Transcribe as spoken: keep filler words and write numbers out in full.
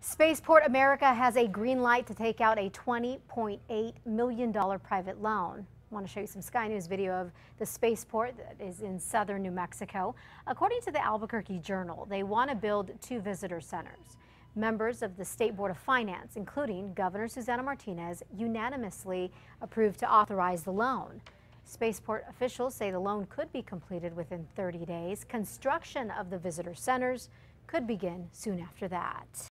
Spaceport America has a green light to take out a twenty point eight million dollars private loan. I want to show you some Sky News video of the spaceport that is in southern New Mexico. According to the Albuquerque Journal, they want to build two visitor centers. Members of the State Board of Finance, including Governor Susana Martinez, unanimously approved to authorize the loan. Spaceport officials say the loan could be completed within thirty days. Construction of the visitor centers could begin soon after that.